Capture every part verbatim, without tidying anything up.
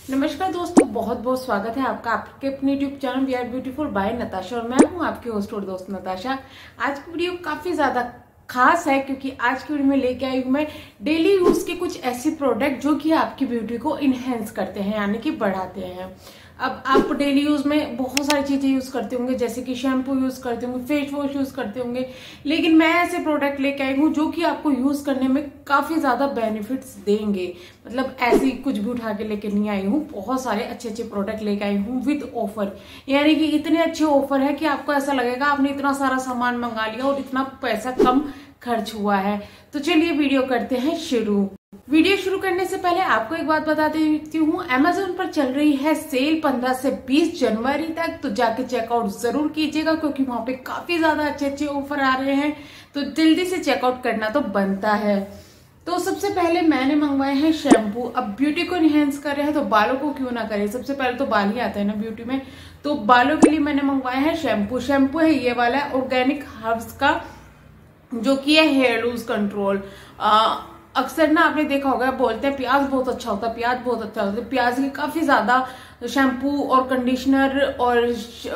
नमस्कार दोस्तों, बहुत बहुत स्वागत है आपका आपके अपने YouTube channel we are beautiful by Natasha. और मैं हूं आपकी होस्ट और दोस्त नताशा। आज की वीडियो काफी ज्यादा खास है क्योंकि आज की वीडियो में लेके आई हूं मैं डेली यूज के कुछ ऐसे प्रोडक्ट जो कि आपकी ब्यूटी को इनहेंस करते हैं, यानी कि बढ़ाते हैं। अब आप डेली यूज में बहुत सारी चीजें यूज करते होंगे, जैसे कि शैम्पू यूज करते होंगे, फेस वॉश यूज करते होंगे, लेकिन मैं ऐसे प्रोडक्ट लेके आई हूँ जो कि आपको यूज करने में काफी ज्यादा बेनिफिट्स देंगे। मतलब ऐसे ही कुछ भी उठा के लेके नहीं आई हूँ, बहुत सारे अच्छे अच्छे प्रोडक्ट लेके आई हूँ विद ऑफर। यानी कि इतने अच्छे ऑफर है कि आपको ऐसा लगेगा आपने इतना सारा सामान मंगा लिया और इतना पैसा कम खर्च हुआ है। तो चलिए वीडियो करते हैं शुरू। वीडियो शुरू करने से पहले आपको एक बात बता देती हूँ, अमेजोन पर चल रही है सेल पंद्रह से बीस जनवरी तक, तो जाके चेकआउट जरूर कीजिएगा क्योंकि वहां पे काफी ज्यादा अच्छे अच्छे ऑफर आ रहे हैं। तो जल्दी से चेकआउट करना तो बनता है। तो सबसे पहले मैंने मंगवाए हैं शैम्पू। अब ब्यूटी को इनहेंस कर रहे हैं तो बालों को क्यों ना करें, सबसे पहले तो बाल ही आता है ना ब्यूटी में। तो बालों के लिए मैंने मंगवाया है शैम्पू। शैम्पू है ये वाला ऑर्गेनिक हर्ब्स का, जो कि है हेयर लूज कंट्रोल। अक्सर ना आपने देखा होगा बोलते हैं प्याज बहुत अच्छा होता है, प्याज बहुत अच्छा होता है। प्याज की काफी ज्यादा शैम्पू और कंडीशनर और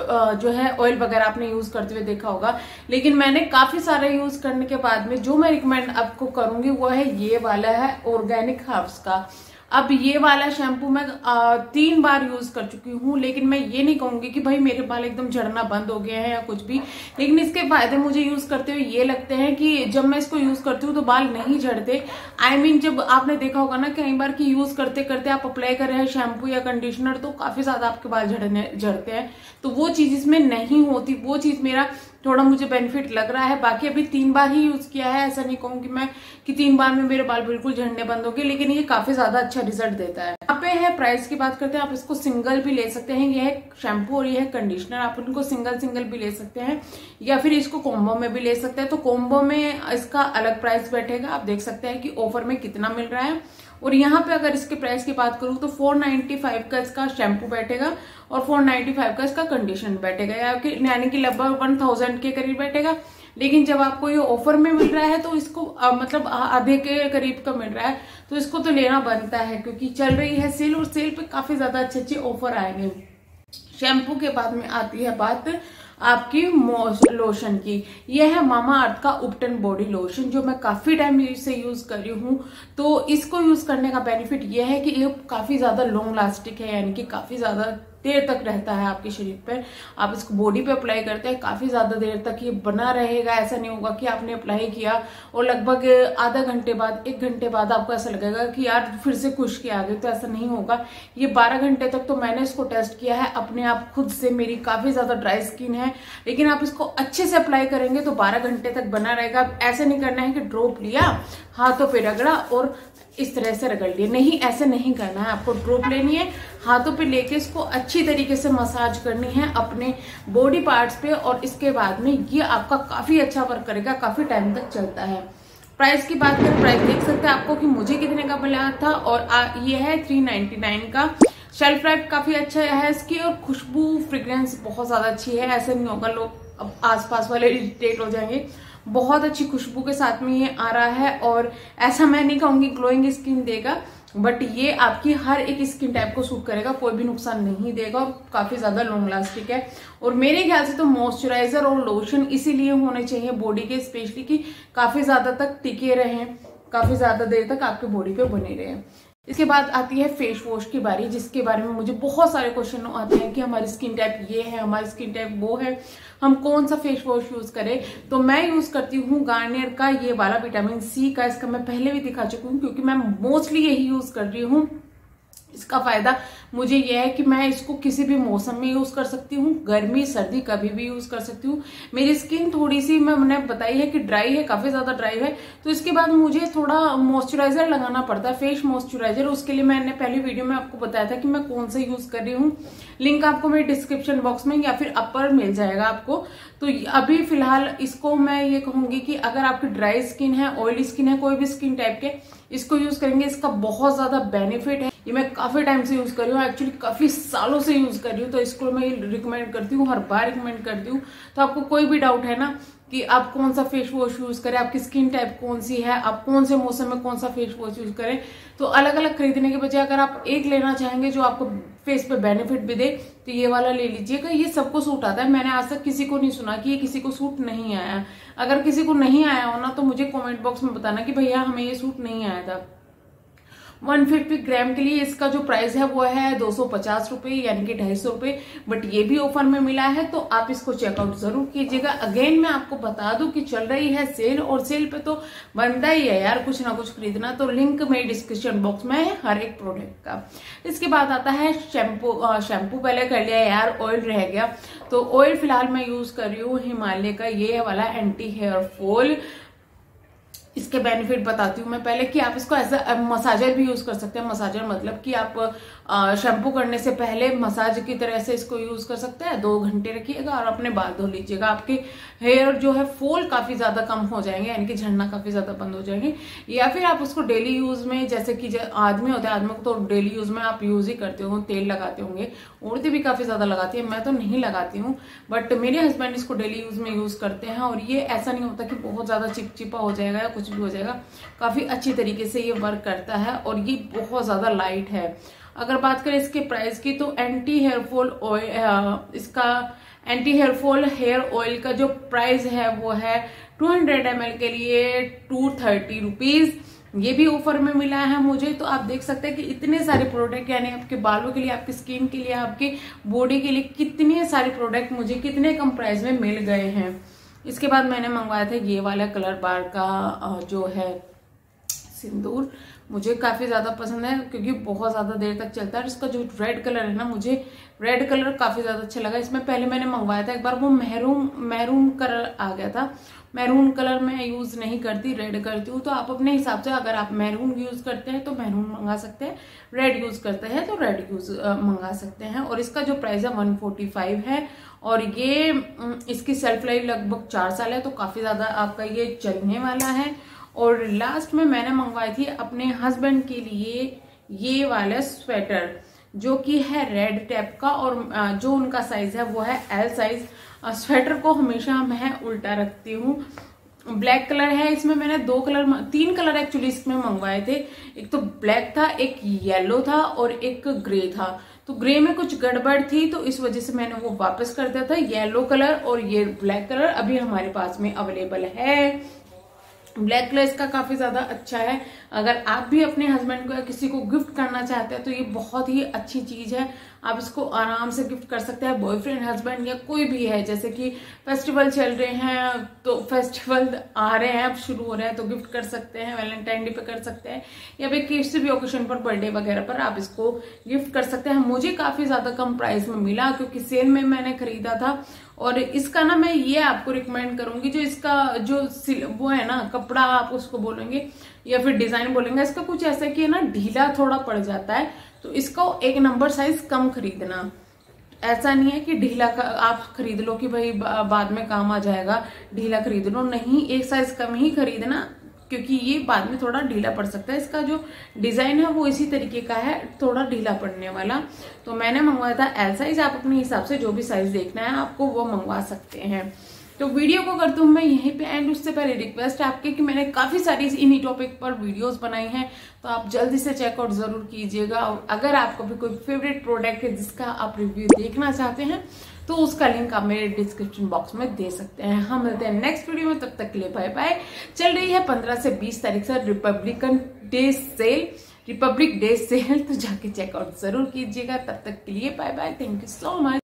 जो है ऑयल वगैरह आपने यूज करते हुए देखा होगा, लेकिन मैंने काफी सारे यूज करने के बाद में जो मैं रिकमेंड आपको करूंगी वो है ये वाला है ऑर्गेनिक हर्ब्स का। अब ये वाला शैम्पू मैं आ, तीन बार यूज कर चुकी हूँ, लेकिन मैं ये नहीं कहूंगी कि भाई मेरे बाल एकदम झड़ना बंद हो गए हैं या कुछ भी, लेकिन इसके फायदे मुझे यूज करते हुए ये लगते हैं कि जब मैं इसको यूज करती हूँ तो बाल नहीं झड़ते। आई मीन जब आपने देखा होगा ना कई बार कि यूज करते करते आप अप्लाई कर रहे हैं शैम्पू या कंडीशनर तो काफी ज्यादा आपके बाल झड़ने झड़ते हैं, तो वो चीज इसमें नहीं होती। वो चीज मेरा थोड़ा मुझे बेनिफिट लग रहा है। बाकी अभी तीन बार ही यूज किया है, ऐसा नहीं कहूंगी मैं कि तीन बार में मेरे बाल बिल्कुल झड़ने बंद हो गए, लेकिन ये काफी ज्यादा अच्छा रिजल्ट देता है। यहाँ पे है प्राइस की बात करते हैं, आप इसको सिंगल भी ले सकते हैं। ये है शैम्पू और ये है कंडीशनर, आप इनको सिंगल सिंगल भी ले सकते हैं या फिर इसको कॉम्बो में भी ले सकते हैं। तो कॉम्बो में इसका अलग प्राइस बैठेगा, आप देख सकते हैं कि ऑफर में कितना मिल रहा है। और यहाँ पे अगर इसके प्राइस की बात करूँ तो फोर नाइन्टी फाइव का इसका शैम्पू बैठेगा और फोर नाइन्टी फाइव का इसका कंडीशनर बैठेगा, यानी कि लगभग वन थाउजेंड के करीब बैठेगा। लेकिन जब आपको ये ऑफर में मिल रहा है तो इसको आ, मतलब आधे के करीब का मिल रहा है, तो इसको तो लेना बनता है क्योंकि चल रही है सेल और सेल पे काफी ज्यादा अच्छे अच्छे ऑफर आएंगे। शैम्पू के बाद में आती है बात आपकी लोशन की। यह है मामा अर्थ का उपटन बॉडी लोशन, जो मैं काफी टाइम से यूज कर रही हूँ। तो इसको यूज करने का बेनिफिट यह है कि ये काफी ज्यादा लॉन्ग लास्टिक है, यानी कि काफी ज्यादा देर तक रहता है आपके शरीर पर। आप इसको बॉडी पे अप्लाई करते हैं काफी ज्यादा देर तक ये बना रहेगा। ऐसा नहीं होगा कि आपने अप्लाई किया और लगभग आधा घंटे बाद एक घंटे बाद आपको ऐसा लगेगा कि यार फिर से खुश्की आ गई, तो ऐसा नहीं होगा। ये बारह घंटे तक, तो मैंने इसको टेस्ट किया है अपने आप खुद से, मेरी काफी ज्यादा ड्राई स्किन है, लेकिन आप इसको अच्छे से अप्लाई करेंगे तो बारह घंटे तक बना रहेगा। ऐसे नहीं करना है कि ड्रॉप लिया हाथों पे रगड़ा और इस तरह से रगड़ लिए, नहीं, ऐसे नहीं करना है। आपको ड्रॉप लेनी है, हाथों पे लेके इसको अच्छी तरीके से मसाज करनी है अपने बॉडी पार्ट्स पे, और इसके बाद में ये आपका काफी अच्छा वर्क करेगा, काफी टाइम तक चलता है। प्राइस की बात करें, प्राइस देख सकते हैं आपको कि मुझे कितने का मिला था, और आ, ये है थ्री नाइन्टी नाइन का। शेल्फ लाइफ काफी अच्छा है इसकी और खुशबू फ्रेग्रेंस बहुत ज्यादा अच्छी है। ऐसे नहीं होगा लोग अब आसपास वाले इरिटेट हो जाएंगे, बहुत अच्छी खुशबू के साथ में ये आ रहा है। और ऐसा मैं नहीं कहूंगी ग्लोइंग स्किन देगा, बट ये आपकी हर एक स्किन टाइप को सूट करेगा, कोई भी नुकसान नहीं देगा और काफी ज्यादा लॉन्ग लास्टिक है। और मेरे ख्याल से तो मॉइस्चराइजर और लोशन इसीलिए होने चाहिए बॉडी के, स्पेशली कि काफी ज्यादा तक टिके रहें, काफी ज्यादा देर तक आपके बॉडी पे बने रहें। इसके बाद आती है फेस वॉश की बारी, जिसके बारे में मुझे बहुत सारे क्वेश्चन आते हैं कि हमारी स्किन टाइप ये है, हमारी स्किन टाइप वो है, हम कौन सा फेस वॉश यूज करें। तो मैं यूज करती हूँ गार्नियर का ये वाला विटामिन सी का। इसका मैं पहले भी दिखा चुकी हूँ क्योंकि मैं मोस्टली यही यूज कर रही हूँ। इसका फायदा मुझे यह है कि मैं इसको किसी भी मौसम में यूज कर सकती हूँ, गर्मी सर्दी कभी भी यूज कर सकती हूँ। मेरी स्किन थोड़ी सी मैंने बताई है कि ड्राई है, काफी ज्यादा ड्राई है, तो इसके बाद मुझे थोड़ा मॉइस्चराइजर लगाना पड़ता है, फेस मॉइस्चराइजर। उसके लिए मैंने पहली वीडियो में आपको बताया था कि मैं कौन सा यूज कर रही हूँ, लिंक आपको मेरे डिस्क्रिप्शन बॉक्स में या फिर अपर मिल जाएगा आपको। तो अभी फिलहाल इसको मैं ये कहूंगी कि अगर आपकी ड्राई स्किन है, ऑयली स्किन है, कोई भी स्किन टाइप के, इसको यूज करेंगे, इसका बहुत ज्यादा बेनिफिट है। ये मैं काफी टाइम से यूज कर रही हूँ, एक्चुअली काफी सालों से यूज कर रही हूँ, तो इसको मैं रिकमेंड करती हूँ, हर बार रिकमेंड करती हूँ। तो आपको कोई भी डाउट है ना कि आप कौन सा फेस वॉश यूज करें, आपकी स्किन टाइप कौन सी है, आप कौन से मौसम में कौन सा फेस वॉश यूज करें, तो अलग अलग खरीदने के बजाय अगर आप एक लेना चाहेंगे जो आपको फेस पे बेनिफिट भी दे, तो ये वाला ले लीजिएगा। ये सबको सूट आता है, मैंने आज तक किसी को नहीं सुना कि ये किसी को सूट नहीं आया। अगर किसी को नहीं आया हो ना, तो मुझे कमेंट बॉक्स में बताना कि भैया हमें ये सूट नहीं आया था। एक सौ पचास ग्राम के लिए इसका जो प्राइस है वो है दो सौ पचास रुपए, यानी कि ढाई सौ रुपए, बट ये भी ऑफर में मिला है, तो आप इसको चेकआउट जरूर कीजिएगा। अगेन मैं आपको बता दूं कि चल रही है सेल, और सेल पे तो बनता ही है यार कुछ ना कुछ खरीदना, तो लिंक मेरे डिस्क्रिप्शन बॉक्स में है हर एक प्रोडक्ट का। इसके बाद आता है शैम्पू। शैम्पू पहले कर लिया यार, ऑयल रह गया, तो ऑयल फिलहाल मैं यूज कर रही हूँ हिमालय का ये वाला एंटी हेयर फॉल। इसके बेनिफिट बताती हूँ मैं पहले कि आप इसको एज अ मसाजर भी यूज कर सकते हैं। मसाजर मतलब कि आप शैम्पू करने से पहले मसाज की तरह से इसको यूज कर सकते हैं। दो घंटे रखिएगा और अपने बाल धो लीजिएगा, आपके हेयर जो है फॉल काफी ज्यादा कम हो जाएंगे, यानी कि झड़ना काफी ज्यादा बंद हो जाएंगे। या फिर आप उसको डेली यूज में, जैसे कि आदमी होते हैं, आदमी को तो डेली यूज में आप यूज ही करते हो, तेल लगाते होंगे, औरतें भी काफी ज्यादा लगाती है, मैं तो नहीं लगाती हूँ, बट मेरे हस्बैंड इसको डेली यूज में यूज करते हैं। और ये ऐसा नहीं होता कि बहुत ज्यादा चिपचिपा हो जाएगा या कुछ भी हो जाएगा, काफी अच्छी तरीके से ये वर्क करता है, और ये बहुत ज्यादा लाइट है। अगर बात करें इसके प्राइस की, तो एंटी हेयर फॉल ऑयल, इसका anti hair fall hair oil का जो प्राइस है वो है टू हंड्रेड एम एल के लिए टू थर्टी रुपीज। ये भी ऑफर में मिला है मुझे, तो आप देख सकते हैं कि इतने सारे प्रोडक्ट, यानी आपके बालों के लिए, आपकी स्किन के लिए, आपकी बॉडी के लिए कितने सारे प्रोडक्ट मुझे कितने कम प्राइस में मिल गए हैं। इसके बाद मैंने मंगवाया था ये वाला कलर बार का जो है सिंदूर, मुझे काफी ज्यादा पसंद है क्योंकि बहुत ज्यादा देर तक चलता है। इसका जो रेड कलर है ना, मुझे रेड कलर काफी ज्यादा अच्छा लगा। इसमें पहले मैंने मंगवाया था एक बार, वो मैरून मैरून कलर आ गया था। मैरून कलर मैं यूज नहीं करती, रेड करती हूँ, तो आप अपने हिसाब से, अगर आप मैरून यूज करते हैं तो मैरून मंगा सकते हैं, रेड यूज करते हैं तो रेड यूज मंगा सकते हैं। और इसका जो प्राइस है वन फोर्टी फाइव है, और ये इसकी सेल्फ लाइफ लगभग चार साल है, तो काफी ज्यादा आपका ये चलने वाला है। और लास्ट में मैंने मंगवाई थी अपने हस्बैंड के लिए ये वाला स्वेटर, जो कि है रेड टैप का, और जो उनका साइज है वो है एल साइज। स्वेटर को हमेशा मैं उल्टा रखती हूँ। ब्लैक कलर है, इसमें मैंने दो कलर, तीन कलर एक्चुअली इसमें मंगवाए थे। एक तो ब्लैक था, एक येलो था और एक ग्रे था। तो ग्रे में कुछ गड़बड़ थी, तो इस वजह से मैंने वो वापस कर दिया था। येलो कलर और ये ब्लैक कलर अभी हमारे पास में अवेलेबल है। ब्लैक कलर इसका काफी ज्यादा अच्छा है। अगर आप भी अपने हस्बैंड को या किसी को गिफ्ट करना चाहते हैं तो ये बहुत ही अच्छी चीज है। आप इसको आराम से गिफ्ट कर सकते हैं, बॉयफ्रेंड, हस्बैंड या कोई भी है। जैसे कि फेस्टिवल चल रहे हैं, तो फेस्टिवल आ रहे हैं, अब शुरू हो रहे हैं, तो गिफ्ट कर सकते हैं, वैलेंटाइन डे पे कर सकते हैं, या फिर किसी भी ओकेशन पर, बर्थडे वगैरह पर आप इसको गिफ्ट कर सकते हैं। मुझे काफी ज्यादा कम प्राइस में मिला क्योंकि सेल में मैंने खरीदा था। और इसका ना मैं ये आपको रिकमेंड करूंगी, जो इसका जो वो है ना कपड़ा, आप उसको बोलेंगे या फिर डिजाइन बोलेंगे, इसका कुछ ऐसा कि है ना ढीला थोड़ा पड़ जाता है, तो इसको एक नंबर साइज कम खरीदना। ऐसा नहीं है कि ढीला आप खरीद लो कि भाई बाद में काम आ जाएगा, ढीला खरीद लो, नहीं, एक साइज कम ही खरीदना, क्योंकि ये बाद में थोड़ा ढीला पड़ सकता है। इसका जो डिजाइन है वो इसी तरीके का है, थोड़ा ढीला पड़ने वाला। तो मैंने मंगवाया था एल साइज। आप अपने हिसाब से जो भी साइज देखना है आपको वो मंगवा सकते हैं। तो वीडियो को करती हूँ मैं यहीं पे एंड। उससे पहले रिक्वेस्ट है आपके कि मैंने काफी सारी इन्हीं टॉपिक पर वीडियोस बनाई हैं, तो आप जल्दी से चेकआउट जरूर कीजिएगा। और अगर आपको भी कोई फेवरेट प्रोडक्ट है जिसका आप रिव्यू देखना चाहते हैं तो उसका लिंक आप मेरे डिस्क्रिप्शन बॉक्स में दे सकते हैं। हम मिलते हैं नेक्स्ट वीडियो में, तब तक के लिए बाय बाय। चल रही है पंद्रह से बीस तारीख से republican day sale, republic day sale, तो जाके चेकआउट जरूर कीजिएगा। तब तक के लिए bye bye, thank you so much.